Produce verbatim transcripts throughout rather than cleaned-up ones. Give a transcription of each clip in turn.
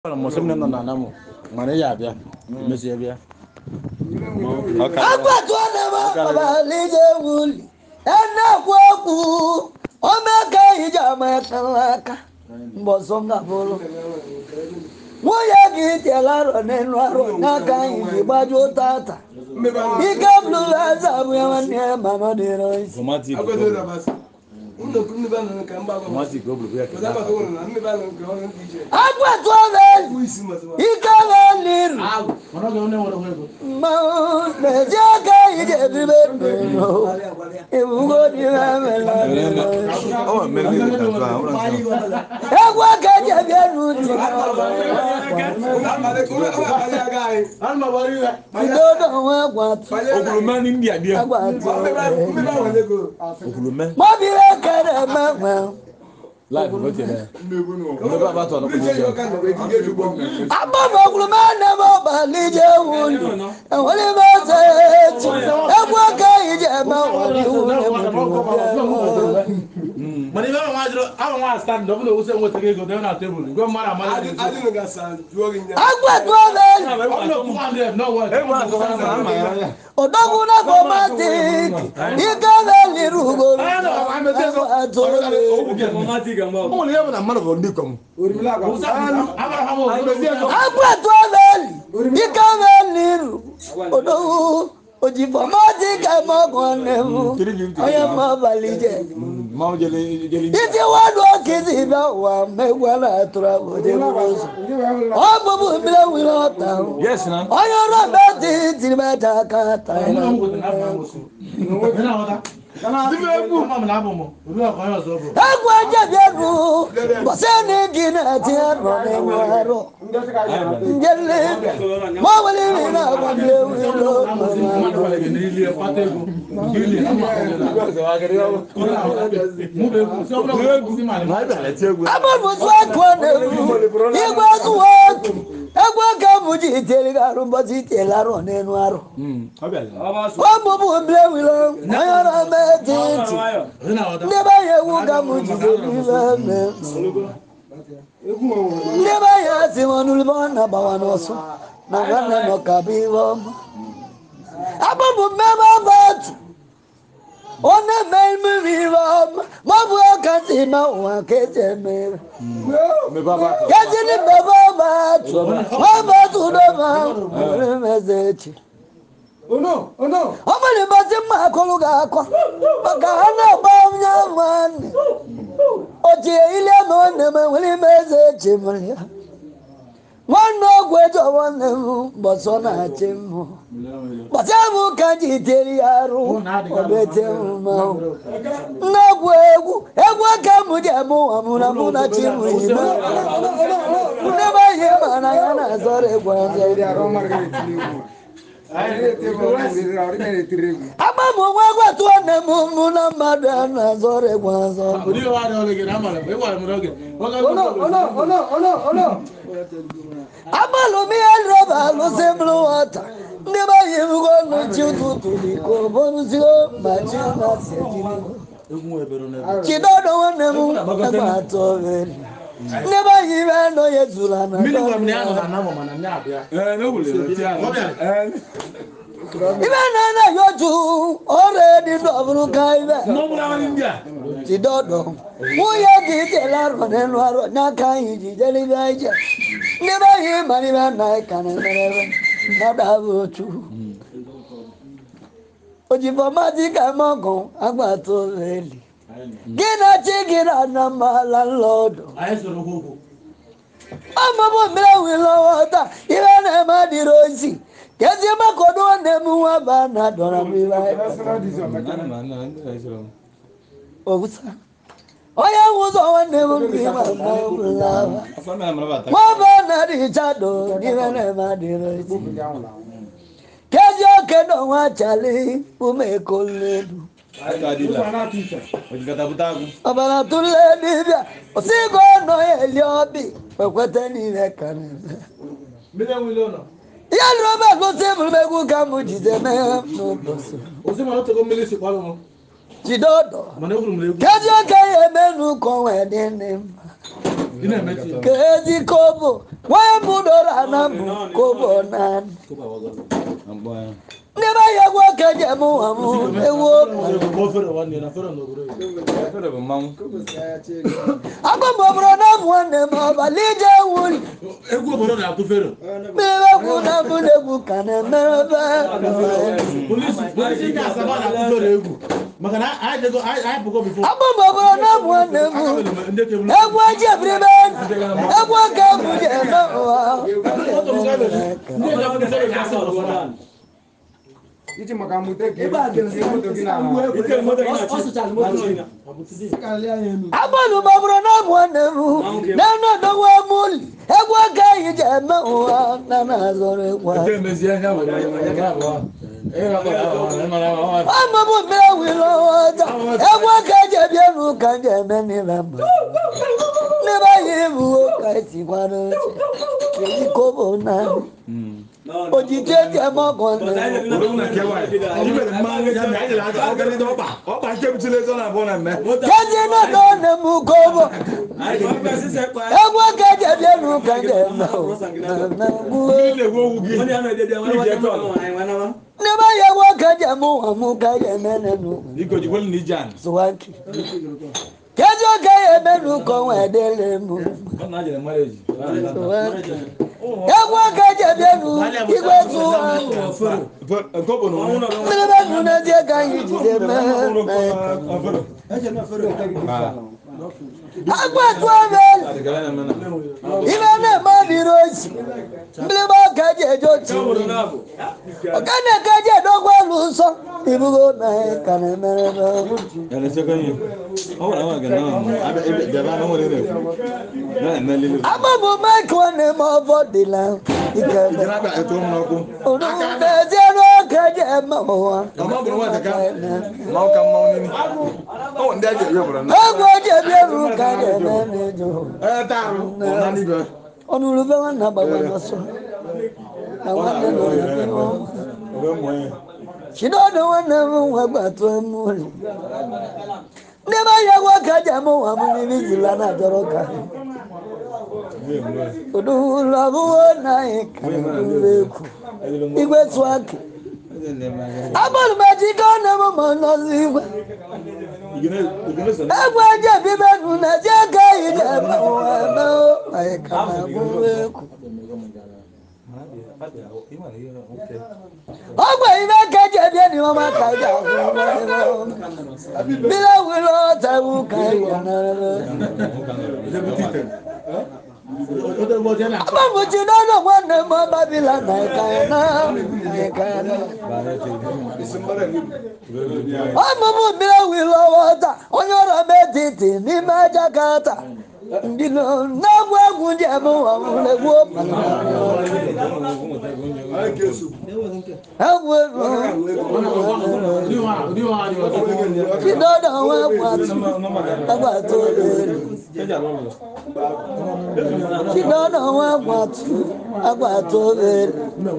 Mosem no na namo mane ya bia mesia bia agbatu na ba ba lije wuli ena kwoku o meka ija ma kanaka mbosom na bolo wo ya gi telaro nenu aro na kan yi gbaju tata ike blue azam ya ne mama de rois automatic Uno kuni ba na kamba ba. automatic go blue ya Ba ba ko na mi ba na ko na D J. agbatu na ike na lir mana go ne wala ko ma me jaga ije bibe no ebugo di na mela o me me ka to awra egwa ka je bi anu ti Alma wari wa. do do wa gwa okulu man india dia agwa Mi ba wale go. okulu man mo bi re kere ma ma live go te na Mego no. me ba ba to no ko Mi se yo kan be ki ge ju bo. abo mo kulu ma na mo ba lije wuli e woli ma se ti egwa ka ije ma wali wuli Mani ba ma jiro awa ma stand do no use ngote ke go dey na table go mara mara Adi adi no ga san duo nya. agwa to na no two hundred no what e ma ko na ma ya odogu na ko ma ti ike na liru go o le ya na mana go ndi kom Orimila kwa. agwa to na ike na liru odogu ojifo ma ti ka mo ko ne mu oya ma balije ma o jele jele iti wa do kizi ba wa me wala tura go de go o bu bu mi la wi lo ta yes na oya ro be ti ti be ta ka ta agwa je bi ru bo se ni gina ti ro ne wa ro njele mo wali ni na ko de wi lo abo mo so ko ne igwa zu wa egwa ka mu ji tele ga ru bo ti tele ro ne nu aro mm abia o mo bu ble wi lo na ra me ti ti ne ba ye wu ga mu ji de ni ba me ne ba ya si mo nu bo na ba wa no so na ga na no ka bi wo abo bu me ba ba tu ona me mi mi ba mo bu ka ti ma wa ke je me me ba ba ke ti ni be ba ba tu wa ba tu do ba me ze ti Oh no, oh no. ọmọ ní bá ti máa kọlu ga kọ ọgá náà bá ọmọ wọn ni òtí ilé mi wọn ní mi wọlé mẹsẹ ẹjẹ mi ya wọn ní ọgwụ ẹjọ wọn ní mu bọsọ náà ti mu bọsọ mu kanji tẹ̀lé arụ ọbẹ tẹ mu ma o nnọgwụ egwu egwu aka mu jẹ mu amụna mụ na chi mu yi na ndị bá yẹ ma na ya na azọrọ egwu ọzọ ama mu nwa gwa tu na mu mu na mmadụ na zore gwa zo Oh no, oh no, oh no, oh no, oh no. amalu mi roba lu simple water ndị ba yi go no chi tutu di ko bonu si o ma chi na se ji ni chi do do ne mu na ba to ve ndị ba yi be no ye zula na minimum ni ano na mo na nya bia eh no wule ti eh ibe na na yo ju ore di do bru kai be no mo na india ti dodo wo ye di te la ro ne no ro na kan yi ji jeli ba je ne ba yi mani ba na kan ne ne na da bo tu o ji fo ma ti ka mo gon agba to eli gina chi gina na ma la lodo ai so ro gogo ama bo mi wi lo ta ibe na ma di rozi kezi ma ko do ne mu wa ba na do na mi ba obusa oya wuzo wane mu mi ma na bula afa me amra ba ta wa ba na di chado ni na ma di rozi kezi o ke do wa chale u me ko ledu ta di la o ji kata butagu abana tulle di bia o si go no eli obi pekwete ni ne kan million willow no ya ro ba go se mu be ku ka mu ji de me no do so o se ma to go million si pa mo ji dodo ma na gulu mu le kezi o ke ye menu ko we de ne Ina meti. Kezi kobo, wamudora namu kobo nan. Never ya waka jamu amu ewo. Aba mobro na mwane maba lije wuli. Ego boro na tu fero. Beba kuna mune bukane meba. Police, police ka saba na tu fero ego. Makana I dey go I I go before. Aba mobro na mwane mu. Ewo jebre ben. Ewo ka mu je no. Iti makamute ke ba ke se moto kina. Iti moto kina. Abalu mobro na mwane mu. Na na do wa mul. Ewo ka je no na na zore kwa. I'm a woman with all I can't get you can't get many members. Never hear who I see one. You go on now. But you take your mom on the never ya waka jamu amuka ya menenu. Iko jibol ni jan. Swaki. Kajo kaya menu ko wedele mu. Kana je marriage. Ya waka jamu igwe tu. Ko bono. Mele nu na je kan yi de me. Agba tu abel. Ibe na ma bi roji. Mele ba ka je jo ti. Ogana ka je dogwa lu so. Ibugo na kana mere no. Yana se kan yi. O na wa ga na. Abe de ba no mo le. Na na le. Aba mo ma ko ne mo body la. Ika. Jira ba e to mo no ko. Odu de je no ka je ma wa. O ma bro wa ta ka. Ma o ka ma o ni. O nda je we bro na. Agbo je bi ru ka je me ne jo. Eh ta ru. O na ni go. Onu lu be wa na ba wa so. Na wa ne no ne no. O mo yin. Chidodo wa na mu wa gba to mu ri. Ne ba ya wa ka je mo wa mu ni bi jila na doro ka. Odu la bu na e ka le ku. Igwe swaki. Abol ma ji ka na mo mo no si wa. Egwe je bi be nu na je ka yi je mo wa na o ai ka na bu e ku. Ogbe ibe keje bi ni wọ́n máa ka ja. Bila wilo ta wu ka ya na. Aba mo ji no no wa na mo Babila na ka na. Ka na. Ama mo bila wilo wata. Onyo ra betiti ni ma Jakarta. Ndilo na gwa gunje mo wa le wo. Ewo Chidodo wa kwatu. Agba to le. Chidodo wa kwatu. Agba to le.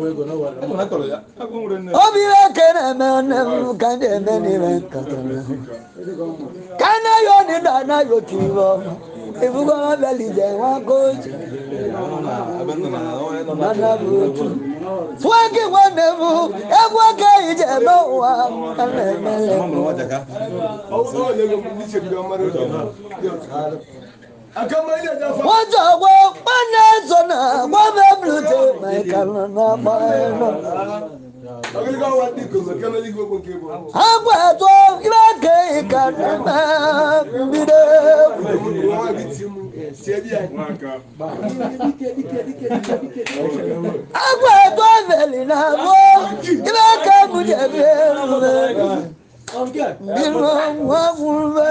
Obi wa kene me ne kanje me ni me katana. Kana yo ni da na yo tiwo. Ibugo ma beli je wa ko. Mana butu. Swagi wa ne mu. Egwa ke ije mo wa. Kana mele. Wọ́n jọ wọ pọ́nà sọ̀nà wọ́n bẹ blute mẹ́kànnà náà bọ́ ẹ̀rọ. Agba ẹ̀tọ́ ìbáke ìkànnì máa ń bìdé. Agba ẹ̀tọ́ ìfẹ̀lì náà bọ́ ìbáke mùjẹ̀bí ẹ̀rọ. Biro wa fulbe.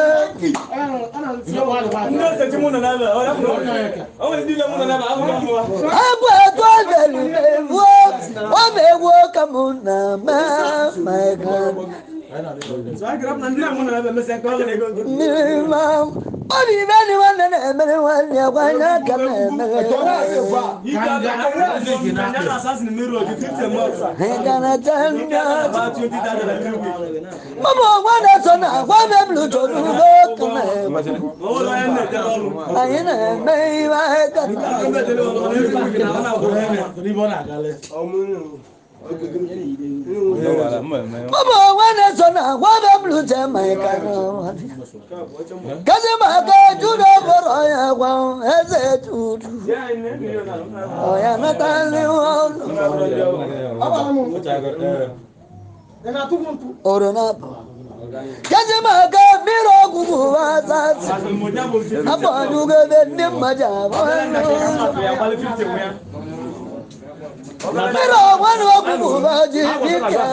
Agba to belu ewo, wa me wo kamuna ma my God. So I grab nandira muna na me se ko le go. Ni ma, ori be ni wa na na me wa ni wa na ka na me. Yi ka na na assassin me ro di fifty mo. He kana tanda. Mama wa na so na wa me blu to do. kana ayina mai wa kana baba wana sona waba blute mai kana kaze maka judo boro ya kwa eze tutu oya natani wa orona kaze maka miro kuku wasasi apa juga bende majaba miro wanu kuku baji bika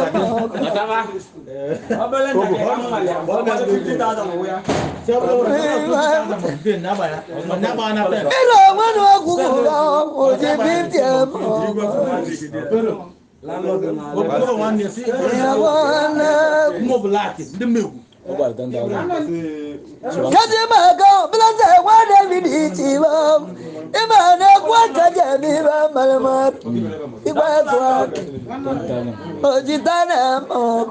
miro wanu kuku baji bika kaje maga blaze wada biditi ba imana kwa kaje mi ba malama igwa kwa ojitana moko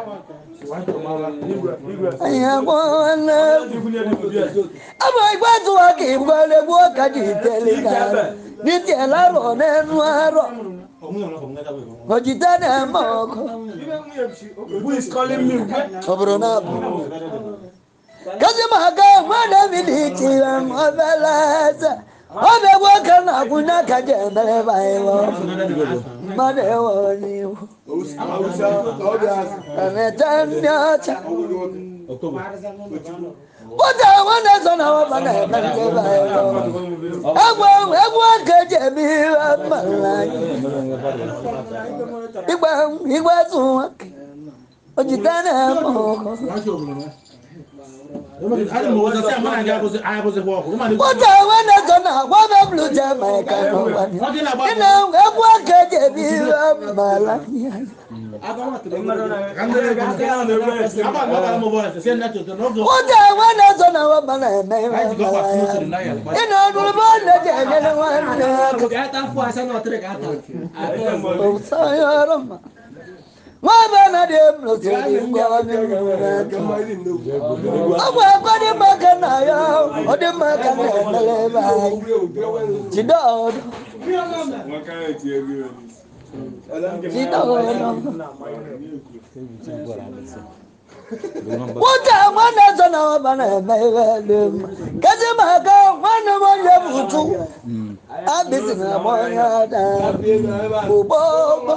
aya kwana aba igwa kwa ki ngale kwa kaje telika ni tela ro nenu aro ojitana moko who is calling me obrona kaje maga wada biditi ba mabalaza obe wakana kuna kaje mbele baewo madewo niwo ametanyata wata wana zona wabana mbele baewo agwa agwa kaje biwa malani igba igba zuwa ojitana moko wata wana zona wabe blute mai kana ina agwa kaje biwa malani wata wana zona wabana mbele ina nulbana jene wana usayarama wabana dem lo sodi ngwani agwa agwa de makana ya ode makana meleba chidodo chidodo wota mwana zona wabana meleba kaze maka mwana moja butu abisi na moja da bubobo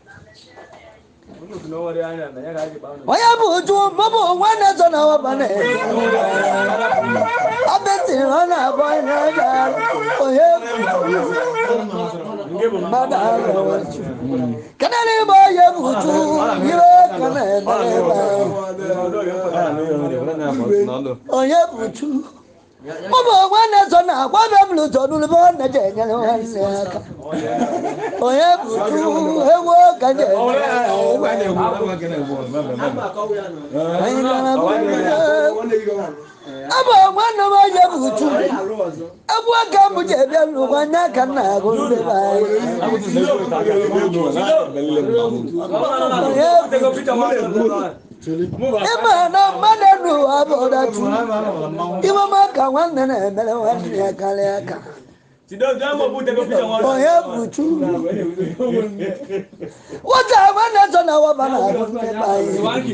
waya buju bobo wana zona wabane abeti wana boyna ja oye madalo kanale boye buju yire kanale oye buju bobo wana zona wabe bluto dulbo na jenya wana oye buju ewo kanje aba wana waje buju abu aka muje belu wana kana gombe bai ema na manenu aboda tu iwa maka wana na mele wana kale aka oye buju wata wana zona wabana gombe bai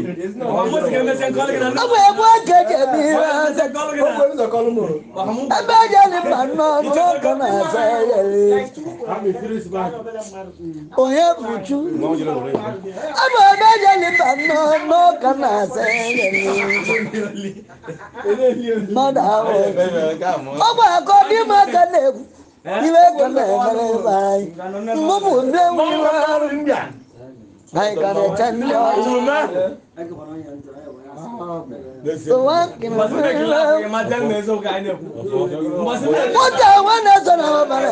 abu abu keje biwa abaja ni mano no kana sayeli oye buju abu abaja ni mano no kana sayeli madawo oba ko di makane iwe kana mele bai mumu mbe wiwa ai kana chanda so wakin wata wana zona wabana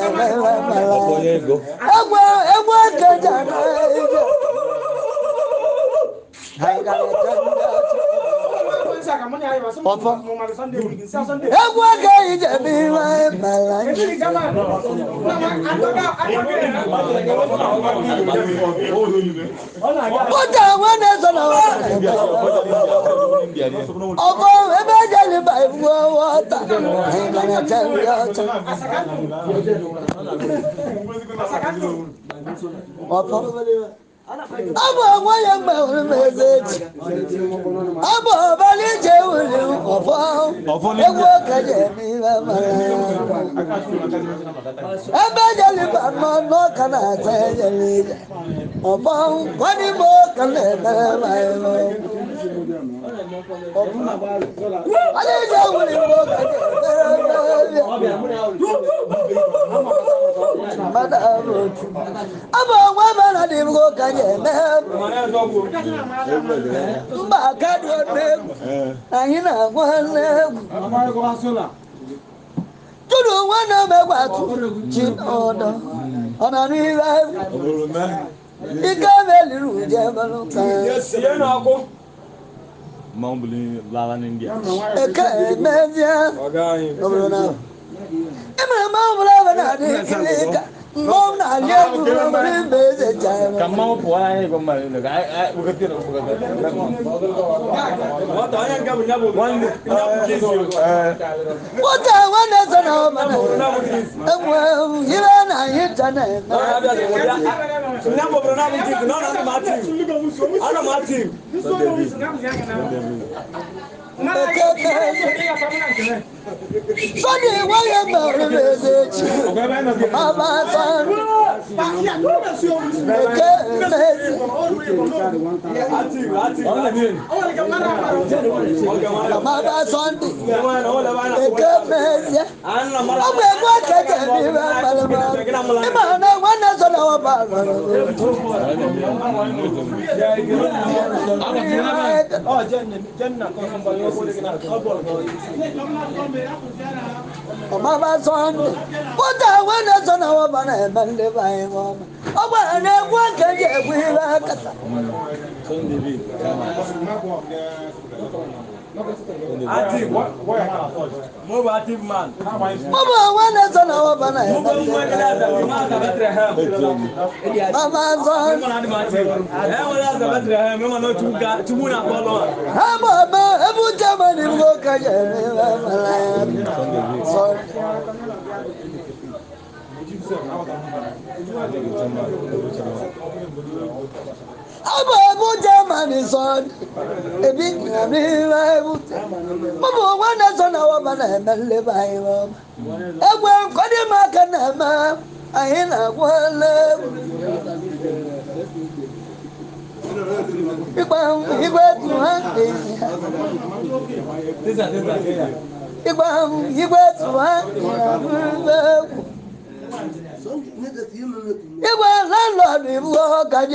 agwa agwa kajana ai kana chanda ọfọ egwu aka ije bụ ihe mara ụta nwanne so na ọfọ ebe ejeli ba ibu ọta ịganacha nri ọcha ọfọ Abo waya mba mezeji Abo bali je wuli ofo ewo kaje mi mama Ebe jali ba no no kana se jali ofo kwani mo kana na mayo Ali je wuli mo kaje Madam Abo wa bana di mo kaje Mba kado negu Anyị na-agwa negu Tụrụ nwanne megwatu Chi n'ọdọ Ọ na n'ihe Ike meliri uje belụka Eke emezie Obodo na Emere ma ọbụla ebe na-adị ikilika Mom na liya buru bari beze jai. Kamau puan ini kembali lagi. Ay bukan tidak bukan. What ayah kamu nyabu? One nyabu kisu. What ayah mana sana mana? Emu hira na hitana. Nyabu bernama kisu. No no mati. Ana mati. Sunday waya mari message. Mama san. Mama Sunday. Eke message. Abe kwa keke ni mama. Imana wana sana wabala. Oh jenna jenna ko Mama son, what I want to son of an and live by woman. Oh, well, and what can you we like? Active, move active man. Mama, one is on our banana. Mama son, every time you look at Abo abo Germany son, a big amiable. Mama, one is on our banana and live by him. I will cut him back and I ain't a one. He went, he went to hunting. He went, he went to hunting. Iwe landlord ibu kaje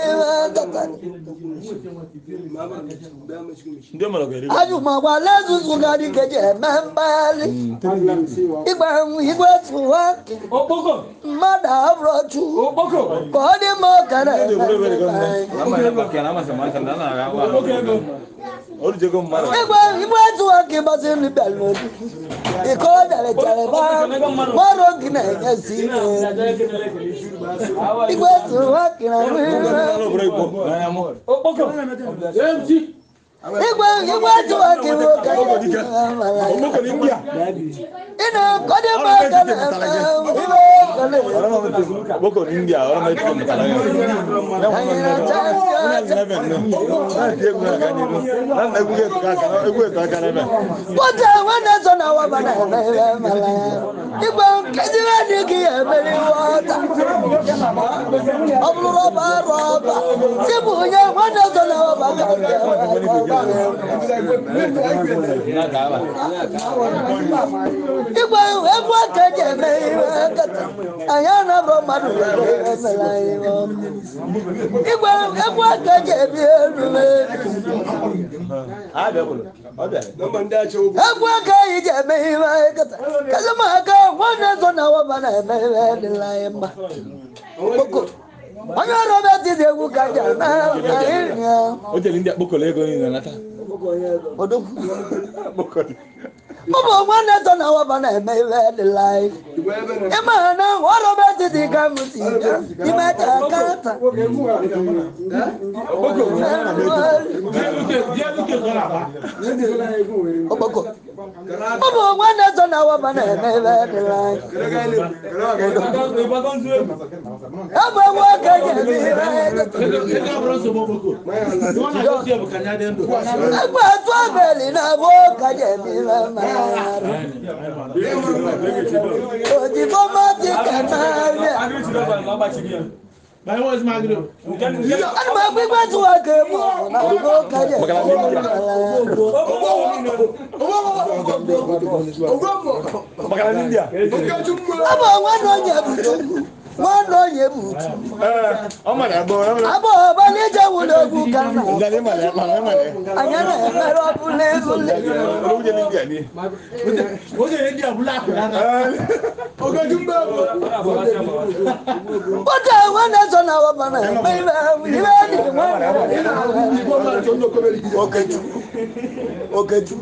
mewa Ajuma wa lezu gadi keje membali Igba igwe tuwa Mada abrochu Kodi mo kare Igwe igwe tuwa kibasi ni belu Iko dale chale ba Moro gine yesi Igwe tuwa kina Igwe igwe tuwa kiwo kaje Ina kodi mo kare Boko India, orang macam tu kalau What I want to know about Malaya. Ibu kajiwa diki emeri wata. Ablu roba roba. Sibu nya wana zona wabaka. Ibu ebu kaje emeri wata. Ayana bro madu emeri wata. Ibu ebu kaje emeri Ah, betul. Ada. Ebu kaje emeri wata. Kalama ka wana zona wabana emeri laima. Boko. Anya roba ti de ku kaja na. Oje India boko lego ni nata. Odo. Mama wana tona wa bana me the life. Emana woro be ti kamusi. Imata kata. Oboko. Mama wana tona wa bana me the life. Aba wa ka je mi. Aba to beli na wo ka je mi. Oji fọmọ ti kẹta rẹ. Báyọ̀ wọ́n ti máa gbé. Ẹni máa gbígbé tí wọ́n kè mú ọ̀nà ọ̀gọ́ kájẹ̀. Abọ̀ wọn náà yẹ bùtù. Wọ́n náà yẹ bùtù. Abọ̀ ọba ní jẹ́ wọn lóògùn kan náà. Àyẹ̀nà ẹ̀fẹ̀rọ̀ fúnlé fúnlé. Ó ṣe é di àbúlá àkùrá náà. Ó tẹ wọn náà sọ náà wọ́n fana ẹ̀ bẹ́ẹ̀ bẹ́ẹ̀ ni wọ́n. Okeju. Okeju.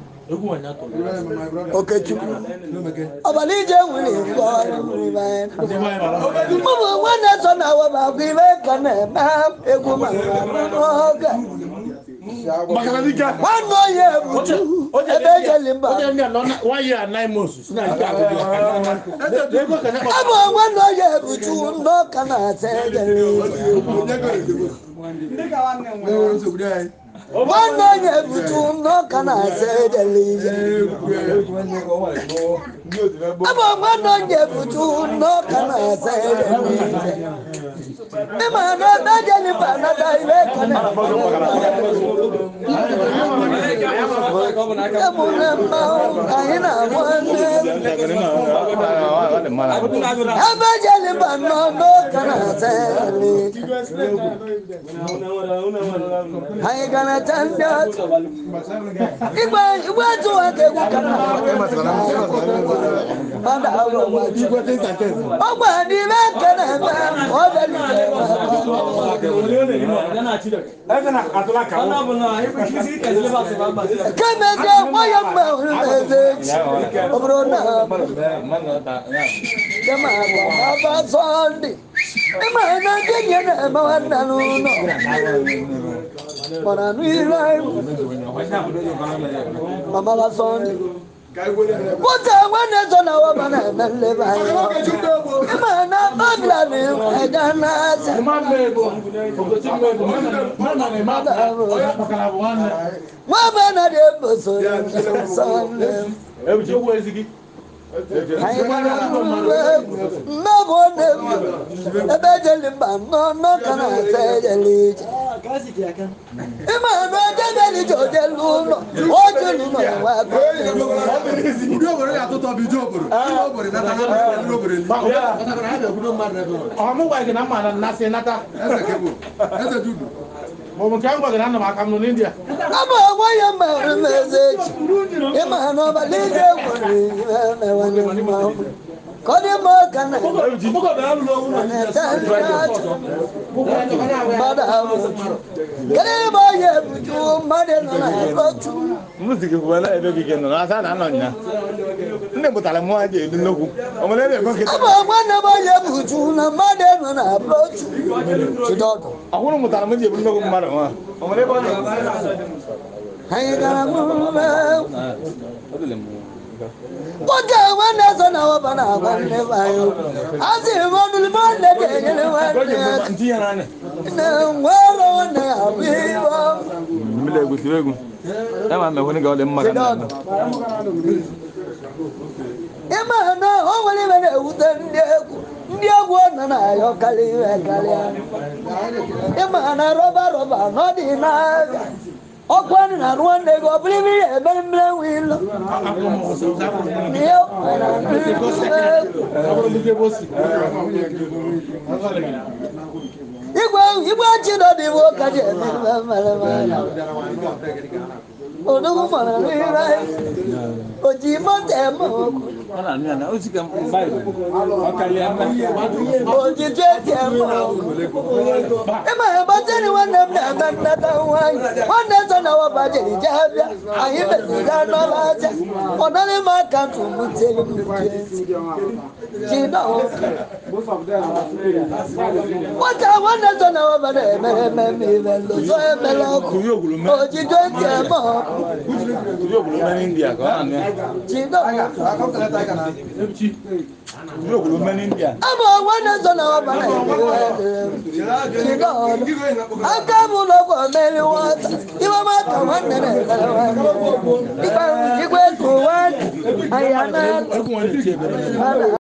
Okeju. Ọ̀bàlí jẹ́ wùlì ńkọ́ wùlì báyìí. Mọ̀mọ́ wọn náà sọ náà wọ́n máa fi bẹ́ẹ̀ kan náà máa egwu màmá ọ̀gá. Wọ́n nọ yẹ bùtù. Ebe jẹ́ limba. One year and nine months. Abọ̀ wọn nọ yẹ bùtù ńlọ kan náà sẹ́yìn. Wọ́n nọ yẹ bùtù ńlọ kan náà sẹ́yìn. Abọ̀ wọn nọ yẹ bùtù ńlọ kan náà sẹ́yìn. Ima na bẹ́jẹ̀ ní bànádà ilé kan náà. Ẹ̀mú ní mbà àyín náà wọ́n ní. Ẹ̀bẹ́jẹ̀ ní bànádà kan náà sẹ́yìn. Àyìn kan náà tẹ́ ń dẹ́ ọ̀tọ̀. Ìgbà ìgbà tí wọ́n kéwù kan náà. Bàdà àwọn ọmọ jù. Ọgbà ní bẹ́ẹ̀ kan náà bẹ́ẹ̀ ọ̀dẹ̀ ní. Kemede waya meze obrona kama baba sondi ema na genya na mawana no mara nuira mama ba sondi Wota wana zona wa bana na leba yo. Imana babla ni edana sa. Wa bana de boso. Ebu je wo ezigi. Hai bana na bone. Ebe jeli ba no no kana se jeli. Imana de jeli jodelu no. Ojo lu no wa ko. Ọmọ wa igi na mma na nasi nata. Mo mo kan gwa na ma kam no India. Aba wa ya ma message. E ma no ba le je ko ni me wa ni ma. Ko ni mo kan na. Mo ko ba lu lo na. Bada awu. Kere ba ye buju ma de na na ko tu. Musiki kuwala ebe kike no asa na no nya. Nne butala mo aje edu noku. Omo le be ko kete. Aba wa na ba ye buju na ma de na na ko tu. Ti do do. Ahunu mutala mo je edu noku mara wa. Omo le ko ni. Hai ga mu. Oja wa na so na wa bana wa ne ba yo. Asi mo dul mo ne de ne wa. Nti ya na ne. Na wa ro na abi wa. Mile gutibegu. Ema me honi ga ole mma kana. Ema na o wale be uta ndi egwu. Ndi egwu na na yo kali we kali. Ema na roba roba no di na. Okwani na Rwanda go believe e be mle wilo. Niyo. Igwe igwe chido di wo kaje male male. Odogo mara ni rai. Oji mo te mo. Ona ni ana o sika mbai. Okali ana. Oji twenty mo. Ema e ba tani wana na na na ta wai. Wana so na wa ba je jabia. Ayi be ga no ba ja. Ona ni ma kan tu mu teli mu. Ji na o. What I want to know about it, me me me me lo so e me lo ku. Oji twenty mo. Yo bulu men India ko ana. Ji na. Yo bulu men India. Amo wana so na wa ba it. Ji na. Aka mu lo ko me ni wa. Iwa ma ka wana na na wa. Iba ji kwe ko wa. Ayana.